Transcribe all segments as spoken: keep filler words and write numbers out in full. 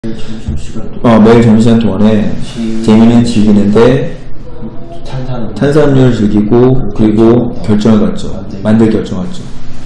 어, 매일 점심시간 동안에 재미는 즐기는데 탄산음료를 즐기고 그리고 결정을 갖죠. 만들 결정을 갖죠.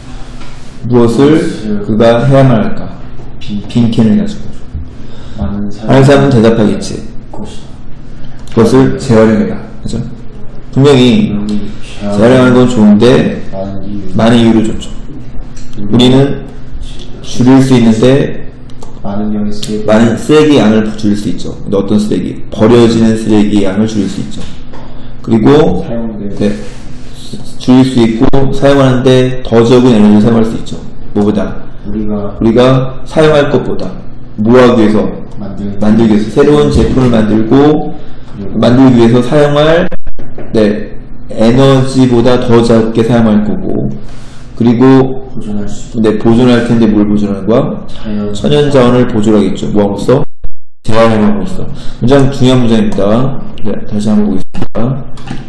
무엇을 그가 해야만 할까? 빈캔을 가지고 많은 사람은 대답하겠지. 그것을 재활용해라. 그죠? 분명히 재활용하는 건 좋은데 많은 이유를 줬죠. 우리는 줄일 수 있는데 많은 쓰레기 양을 줄일 수 있죠. 근데 어떤 쓰레기? 버려지는 쓰레기 양을 줄일 수 있죠. 그리고 네, 줄일 수 있고 사용하는데 더 적은 에너지를 사용할 수 있죠. 뭐보다? 우리가, 우리가 사용할 것보다 뭐하기 위해서? 만들기, 만들기 위해서 새로운 제품을 만들고 만들기 위해서 사용할 네, 에너지보다 더 작게 사용할 거고 그리고 보존할, 수 네, 보존할 텐데 뭘 보존하는 거야? 자연. 천연자원을 보존하겠죠. 뭐함으로써? 재활용함으로써. 문장 중요한 문장입니다. 네, 다시 한번 보겠습니다.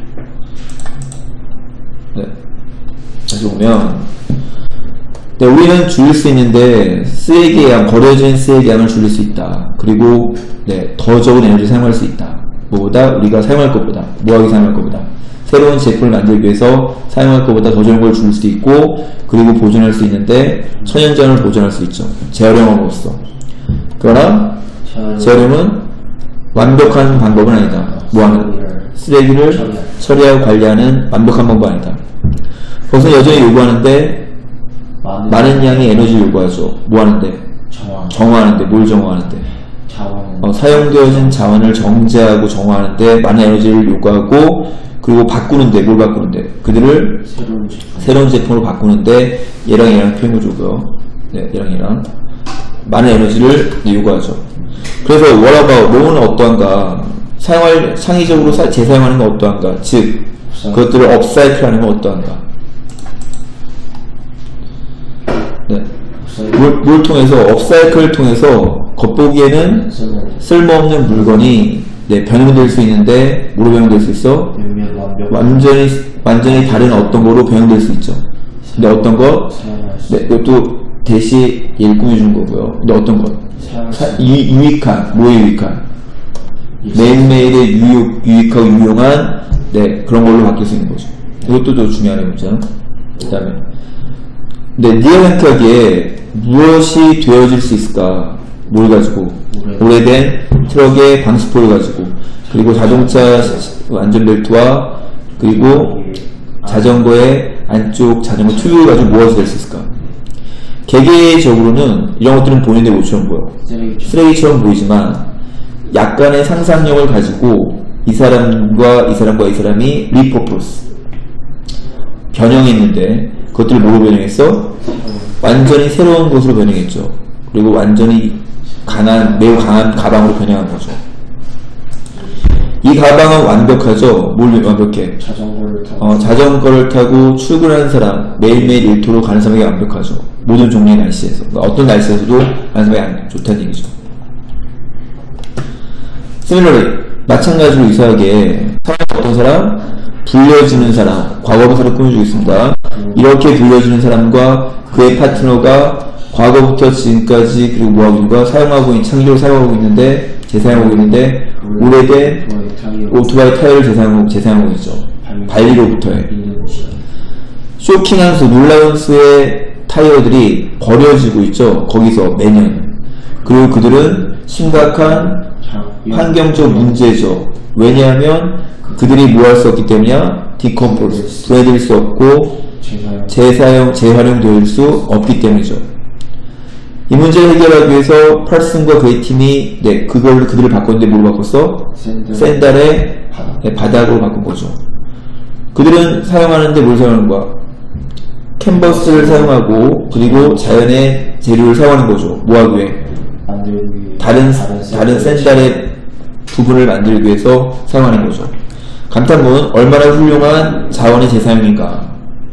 네, 다시 보면 네, 우리는 줄일 수 있는데 쓰레기의 양, 버려진 쓰레기 양을 줄일 수 있다. 그리고 네, 더 적은 에너지를 사용할 수 있다. 뭐보다? 우리가 사용할 것보다, 뭐하기 사용할 것보다 새로운 제품을 만들기 위해서 사용할 것보다 더 좋은 걸 줄 수도 있고 그리고 보존할 수 있는데 천연자원을 보존할 수 있죠. 재활용함으로써. 그러나 재활용은 완벽한 방법은 아니다. 뭐하는? 쓰레기를 처리하고 관리하는 완벽한 방법은 아니다. 그것은 여전히 요구하는데 많은 양의 에너지를 요구하죠. 뭐하는데? 정화하는데. 뭘 정화하는데? 어, 사용되어진 자원을 정제하고 정화하는데 많은 에너지를 요구하고 그리고 바꾸는데 뭘 바꾸는데 그들을 새로운, 제품. 새로운 제품으로 바꾸는데 얘랑 얘랑 표현을 주고요. 네, 얘랑 얘랑 많은 에너지를 요구하죠. 그래서 what about 뭐는 어떠한가? 사용할 창의적으로 사, 재사용하는 건 어떠한가? 즉 그것들을 업사이클하는 건 어떠한가? 네. 뭘, 뭘 통해서 업사이클을 통해서 겉보기에는 쓸모없는 물건이 네, 변형될 수 있는데 뭐로 변형될 수 있어? 완전히 완전히 다른 어떤 거로 변형될 수 있죠. 근데 어떤 거? 네, 이것도 대시 얘를 꾸며준 거고요. 근데 어떤 거? 사, 유, 유익한 뭐에 유익한? 매일매일의 유익, 유익하고 유용한 네 그런 걸로 바뀔 수 있는 거죠. 이것도 더 중요한 문제죠. 그 다음에 네, 네가 생각하기에 무엇이 되어질 수 있을까? 뭘 가지고? 오래된 트럭의 방수포를 가지고 그리고 자동차 안전벨트와 그리고 자전거의 안쪽 자전거 튜브를 가지고 무엇이 될 수 있을까? 개개적으로는 이런 것들은 보이는데 뭐처럼 보여? 쓰레기처럼 보이지만 약간의 상상력을 가지고 이 사람과 이 사람과 이 사람이 리퍼포스 변형했는데 그것들을 뭐로 변형했어? 완전히 새로운 것으로 변형했죠. 그리고 완전히 강한, 매우 강한 가방으로 변형한 거죠. 이 가방은 완벽하죠? 뭘 완벽해? 자전거를 타고, 어, 자전거를 타고 출근하는 사람, 매일매일 일터로 가는 사람에게 완벽하죠. 모든 종류의 날씨에서. 그러니까 어떤 날씨에서도 가는 사람에게 좋다는 얘기죠. Similarly, 마찬가지로 이상하게 어떤 사람? 불려지는 사람, 과거부사를 꾸며주고 있습니다. 이렇게 불려지는 사람과 그의 파트너가 과거부터 지금까지 그리고 뭐하고 사용하고 있는 창의적으로 사용하고 있는데 재사용하고 있는데 오래된 오토바이 타이어를 재사용하고 재사용하고 있죠. 발리로부터의 쇼킹한 수, 놀라운 수의 타이어들이 버려지고 있죠. 거기서 매년. 그리고 그들은 심각한 환경적 문제죠. 왜냐하면 그들이 뭐 할 수 없기 때문이야? 디컴포즈, 분해될 수 없고 재사용, 재활용될 수 없기 때문이죠. 이 문제를 해결하기 위해서 펄슨과 그의 팀이 네, 그걸 그들을 바꿨는데 뭐로 바꿨어? 샌들. 샌들의 바닥. 네, 바닥으로 바꾼 거죠. 그들은 사용하는데 뭘 사용하는 거야? 캔버스를 사용하고 그리고 자연의 재료를 사용하는 거죠. 뭐하기 위해? 다른, 다른 샌들의 부분을 만들기 위해서 사용하는 거죠. 감탄문, 얼마나 훌륭한 자원의 재사용인가.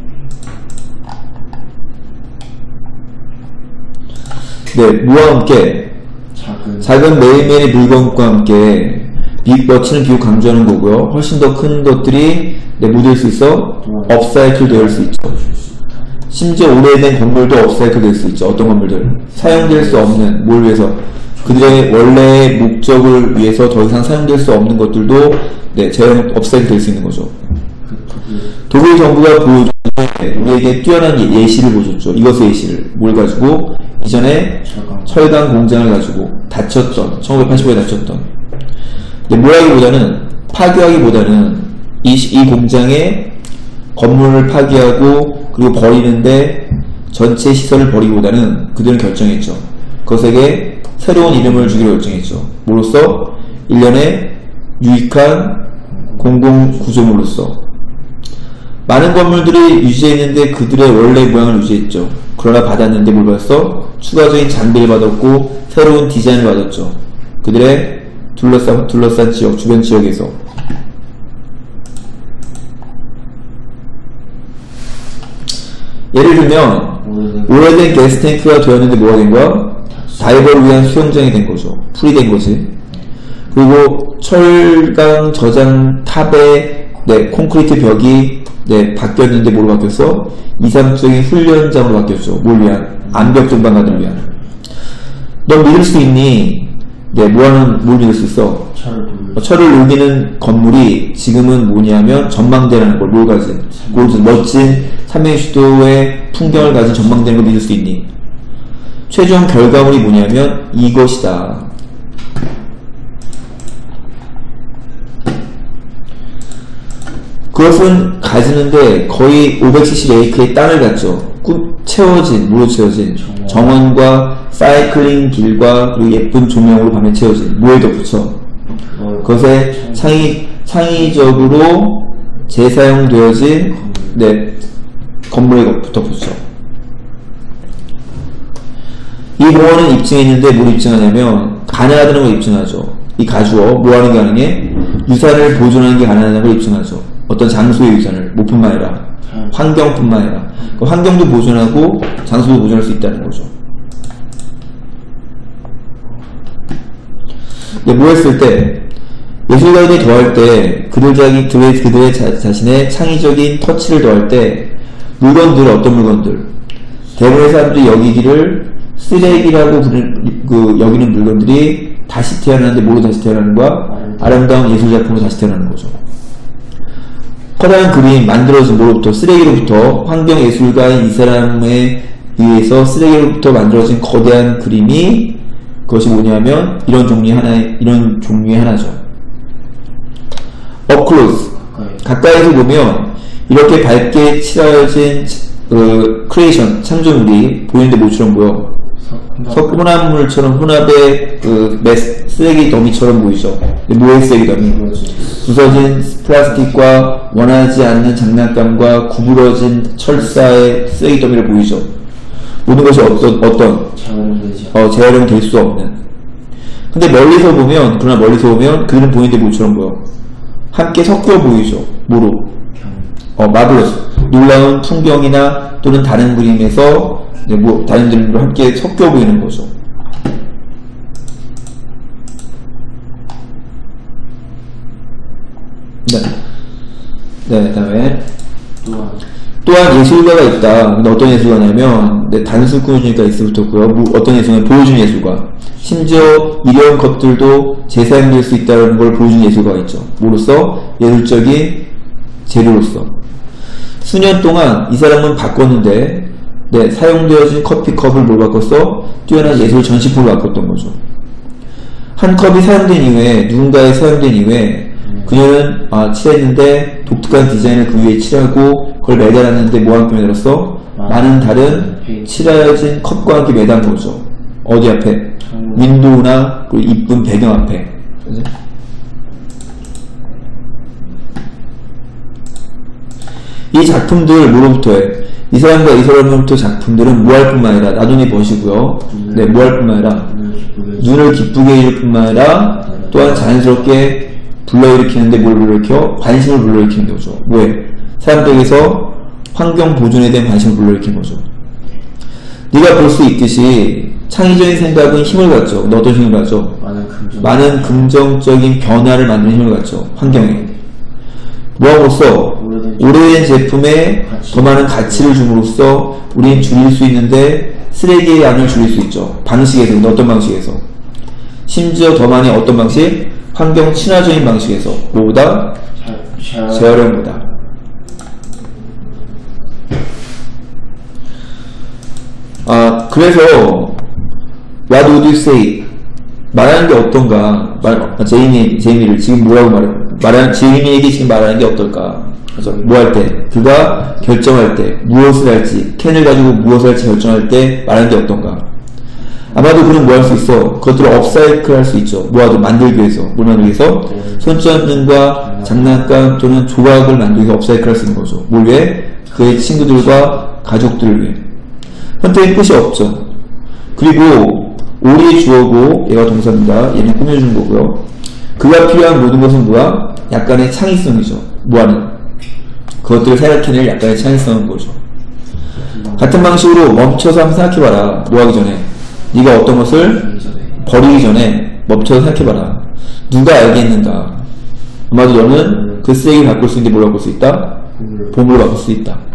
네, 무와 함께 작은, 작은 매일매일의 물건과 함께 빅 멋지는 비유 강조하는 거고요. 훨씬 더 큰 것들이 네, 뭐 될 수 있어? 업사이클 될 수 있죠. 심지어 오래된 건물도 업사이클 될 수 있죠. 어떤 건물들? 사용될 수 없는 뭘 위해서? 그들의 원래 목적을 위해서 더 이상 사용될 수 없는 것들도 네, 재활용 없애게 될 수 있는 거죠. 독일 정부가 보여준 우리에게 뛰어난 예, 예시를 보여줬죠. 이것의 예시를 뭘 가지고 이전에 철강, 철강 공장을 가지고 다쳤던 천구백팔십오에 다쳤던 네, 뭐라기보다는 파괴하기보다는 이, 이 공장에 건물을 파괴하고 그리고 버리는데 전체 시설을 버리기보다는 그들은 결정했죠. 그것에게 새로운 이름을 주기로 결정했죠. 뭐로써? 일련의 유익한 공공구조물로서 많은 건물들이 유지했는데 그들의 원래 모양을 유지했죠. 그러나 받았는데 뭘 받았어? 추가적인 장비를 받았고 새로운 디자인을 받았죠. 그들의 둘러싼, 둘러싼 지역, 주변 지역에서 예를 들면 오래된 가스탱크가 되었는데 뭐가 된 거야? 다이버를 위한 수영장이 된 거죠. 풀이 된 거지. 그리고 철강 저장 탑에 네, 콘크리트 벽이 네, 바뀌었는데 뭐로 바뀌었어? 이상적인 훈련장으로 바뀌었죠. 뭘 위한? 암벽 전방가들을 위한. 너 믿을 수 있니? 네, 뭐하는, 뭘 믿을 수 있어? 철을, 어, 철을 녹이는 건물이 지금은 뭐냐면 전망대라는 걸, 뭘 가진? 멋진 삼행시도의 풍경을 가진 전망대라는 걸 믿을 수 있니? 최종 결과물이 뭐냐면 이것이다. 그것은 가지는데 거의 오백칠십 에이크의 땅을 갖죠. 꾹 채워진, 뭐로 채워진? 정원. 정원과 사이클링 길과 그리고 예쁜 조명으로 밤에 채워진. 뭐에 덧붙여? 그것에 창의, 창의적으로 재사용되어진 네, 건물에 덧붙여. 이 공원은 입증했는데 뭘 입증하냐면 가능하다는 걸 입증하죠. 이 가주어 뭐 하는 게 가능해? 유산을 보존하는 게 가능하다는 걸 입증하죠. 어떤 장소의 유산을 뭐뿐만 아니라 환경뿐만 아니라 그 환경도 보존하고 장소도 보존할 수 있다는 거죠. 네, 뭐 했을 때 예술가들이 더할 때 그들 자기 그들, 그들의 자, 자신의 창의적인 터치를 더할 때 물건들 어떤 물건들 대부분의 사람들이 여기기를 쓰레기라고 부르는, 그 여기는 물건들이 다시 태어나는데 뭐로 다시 태어나는 거야? 아름다운 예술작품으로 다시 태어나는 거죠. 커다란 그림 만들어진 뭐로부터? 쓰레기로부터 환경예술가인 이 사람에 의해서 쓰레기로부터 만들어진 거대한 그림이 그것이 뭐냐면 이런 종류의 하나의 이런 종류의 하나죠. Up close 가까이서 보면 이렇게 밝게 칠하여진 그 크리에이션 창조물이 보이는데 뭐처럼 보여? 석분화물처럼 혼합의 그 쓰레기 더미처럼 보이죠. 뭐의 쓰레기 더미? 부서진 플라스틱과 원하지 않는 장난감과 구부러진 철사의 쓰레기 더미를 보이죠. 모든 것이 어떤 어떤 어, 재활용 될 수 없는. 근데 멀리서 보면 그러나 멀리서 보면 그들은 보이는데 뭐처럼 보여? 함께 섞여 보이죠. 뭐로? 어, 마블러스 놀라운 풍경이나 또는 다른 그림에서 네, 뭐 다른 그림으로 함께 섞여 보이는 거죠. 네. 네, 그다음에 또한, 또한 예술가가 있다. 근데 어떤 예술가냐면 네, 단술꾼이니까 있을 수도 없고요. 뭐, 어떤 예술가는 보여주는 예술가. 심지어 이런 것들도 재사용될 수 있다는 걸 보여주는 예술가가 있죠. 뭐로써? 예술적인 재료로서. 수년 동안 이 사람은 바꿨는데 네, 사용되어진 커피컵을 뭘 바꿨어? 뛰어난 예술 전시품을 바꿨던 거죠. 한 컵이 사용된 이후에 누군가에 사용된 이후에 그녀는 아, 칠했는데 독특한 디자인을 그 위에 칠하고 그걸 매달았는데 뭐 함께 매달았어? 많은 다른 칠하여진 컵과 함께 매단 거죠. 어디 앞에? 윈도우나 그 이쁜 배경 앞에. 그치? 이 작품들 뭐로부터 해? 이 사람과 이 사람으로부터 작품들은 무할 뿐만 아니라 나중에 버시고요. 네, 무할 뿐만 아니라 눈을 기쁘게 해줄 뿐만 아니라 또한 자연스럽게 불러일으키는데 뭘 불러일으켜? 관심을 불러일으키는 거죠. 뭐에? 사람들에게서 환경 보존에 대한 관심을 불러일으키는 거죠. 네가 볼 수 있듯이 창의적인 생각은 힘을 갖죠. 근데 어떤 힘을 갖죠? 많은, 긍정... 많은 긍정적인 변화를 만드는 힘을 갖죠. 환경에. 뭐함으로써 오래된 제품에 가치. 더 많은 가치를 줌으로써 우리는 줄일 수 있는데 쓰레기의 양을 줄일 수 있죠. 방식에서. 근데 어떤 방식에서? 심지어 더 많이 어떤 방식? 환경 친화적인 방식에서 뭐보다? 재활용보다. 아, 그래서 What would you say? 말하는 게 어떤가? 말, 제이미, 제이미를 지금 뭐라고 말해? 말하는, 제이미에게 지금 말하는 게 어떨까? 그래서 뭐 할 때? 그가 결정할 때, 무엇을 할지, 캔을 가지고 무엇을 할지 결정할 때 말하는 게 어떤가? 아마도 그는 뭐 할 수 있어? 그것들을 업사이클 할 수 있죠. 뭐하든 만들기 위해서. 뭘 만들기 위해서? 손전등과 장난감 또는 조각을 만들기 위해서 업사이클 할 수 있는 거죠. 뭘 위해? 그의 친구들과 가족들을 위해. 선택의 끝이 없죠. 그리고 오리의 주어고 얘가 동사입니다. 얘는 꾸며주는 거고요. 그가 필요한 모든 것은 뭐야? 약간의 창의성이죠. 뭐하는? 그것들을 생각해낼 약간의 창의성인 거죠. 같은 방식으로 멈춰서 한번 생각해봐라. 뭐 하기 전에? 네가 어떤 것을 버리기 전에 멈춰서 생각해봐라. 누가 알겠는가? 아마도 너는 그 쓰레기를 바꿀 수 있는데 뭘 바꿀 수 있다? 보물을 바꿀 수 있다.